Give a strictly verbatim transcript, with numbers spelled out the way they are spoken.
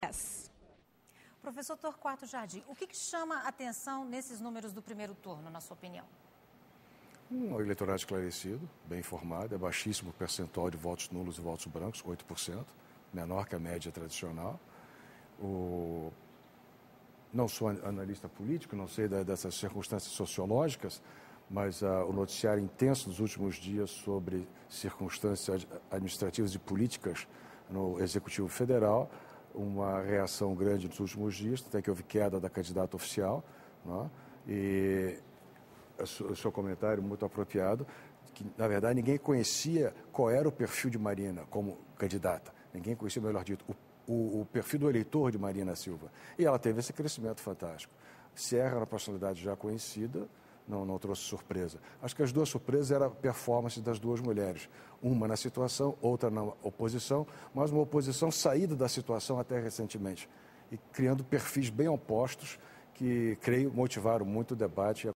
Professor Torquato Jardim, o que, que chama a atenção nesses números do primeiro turno, na sua opinião? Um eleitorado esclarecido, bem informado, é baixíssimo o percentual de votos nulos e votos brancos, oito por cento, menor que a média tradicional. O... Não sou analista político, não sei dessas circunstâncias sociológicas, mas uh, o noticiário intenso nos últimos dias sobre circunstâncias administrativas e políticas no Executivo Federal, uma reação grande nos últimos dias, até que houve queda da candidata oficial, né? E o seu comentário muito apropriado, que na verdade ninguém conhecia qual era o perfil de Marina como candidata, ninguém conhecia, melhor dito, o, o, o perfil do eleitor de Marina Silva. E ela teve esse crescimento fantástico. Serra, na personalidade já conhecida, não, não trouxe surpresa. Acho que as duas surpresas eram a performance das duas mulheres, uma na situação, outra na oposição, mas uma oposição saída da situação até recentemente, e criando perfis bem opostos que, creio, motivaram muito o debate.